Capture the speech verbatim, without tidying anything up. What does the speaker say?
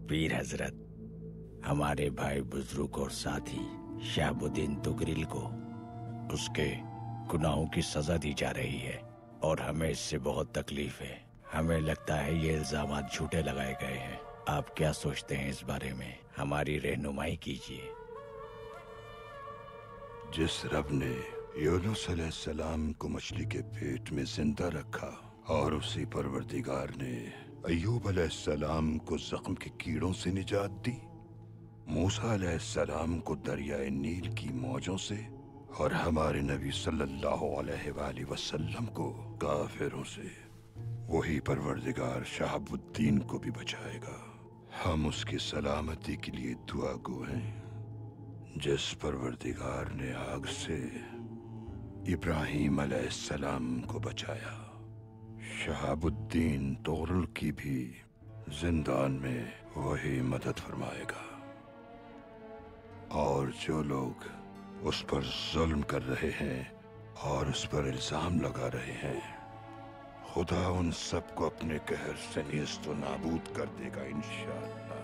पीर हजरत, हमारे भाई बुजुर्ग और साथी शहाबुद्दीन तुगरिल को उसके गुनाहों की सजा दी जा रही है और हमें इससे बहुत तकलीफ है। हमें लगता है ये इल्जामात झूठे लगाए गए हैं। आप क्या सोचते हैं इस बारे में? हमारी रहनुमाई कीजिए। जिस रब ने यूनुस अलैहिस्सलाम को मछली के पेट में जिंदा रखा और उसी परवरदिगार ने अय्यूब अलैहिस्सलाम को जख्म के कीड़ों से निजात दी, मूसा अलैहिस्सलाम को दरियाए नील की मौजों से और हमारे नबी सल्लल्लाहु अलैहि वसल्लम को काफिरों से, वही परवरदिगार शहाबुद्दीन को भी बचाएगा। हम उसकी सलामती के लिए दुआ गो हैं। जिस परवरदिगार ने आग से इब्राहीम अलैहिस्सलाम को बचाया, शहाबुद्दीन तुगरिल की भी जिंदान में वही मदद फरमाएगा। और जो लोग उस पर जुल्म कर रहे हैं और उस पर इल्जाम लगा रहे हैं, खुदा उन सबको अपने कहर से नेस्त व नाबूद कर देगा इंशाअल्लाह।